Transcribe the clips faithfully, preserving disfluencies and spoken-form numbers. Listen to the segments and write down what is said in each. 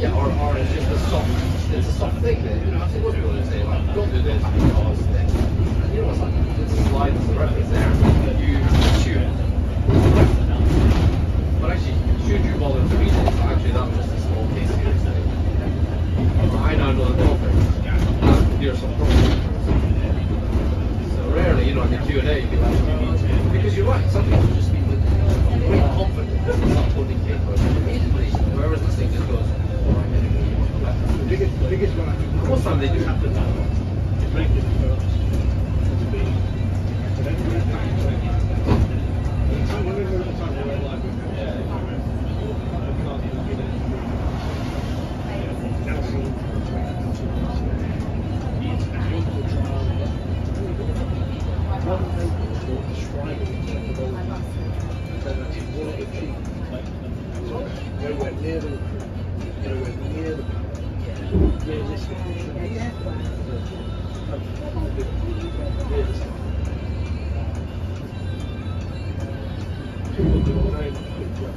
Yeah, or, or it's just a soft, it's a soft thing that, you know, I've seen most people that say, like, don't do this because, then, you know, it's like, it's a slide, the rep is there, you shoot. But actually, should you ball in three days, actually that was just a small case series thing. I now know the dolphins, and here's some problems. So rarely, you know, in the Q and A, you'd be like, because you're right, some people just speak with great confidence, it's not holding paper, and immediately, whoever's listening just goes, The biggest, the biggest one I think. most time they do. It's very difficult for us to be at every time. The time when we were at the time we were like, we can't even get it. Now see, the international trial, one thing will describe it in terms of all then it's one of the key. Nowhere near the, nowhere near the realistic. People do very much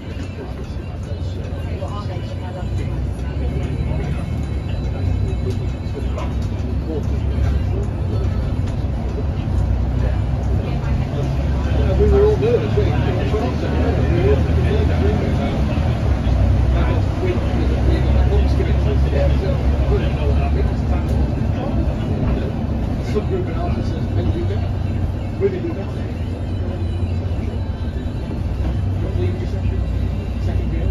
we were all nervous. We subgroup analysis says men do better, women do better. Don't leave your session, second game.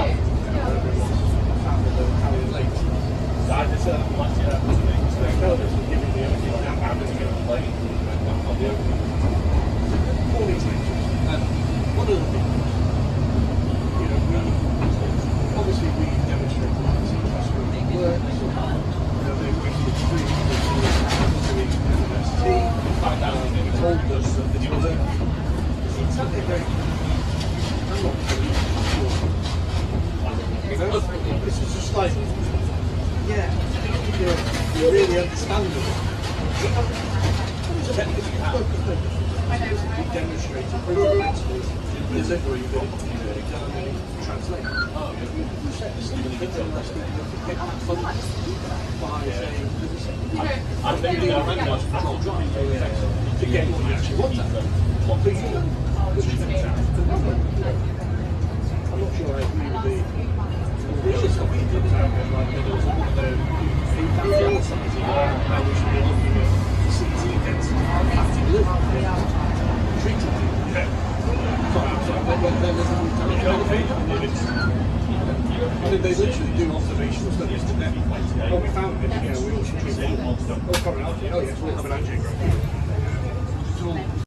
I just, uh, works. You know, they went to the street, they were doing M S T, um, they told us that they were there. It's not very, I'm not really sure. You know, this is just like, yeah, you, you really understand it. It's technically we demonstrated principles in delivery that you can't translate. You set the standard unless they get that funded by saying, I'm going to do a randomized control drive to get what you actually want out of it. But you know, I'm not sure I agree with the really stuff we did about it. Like there was one of the feedback the other side of how we should be looking at C T against active delivery. Treated people. Yeah. Sorry, sorry, then there's I mean, they literally do observational studies to them. What we found is, you know, we all should treat people. Oh, yes, we'll have an angiography.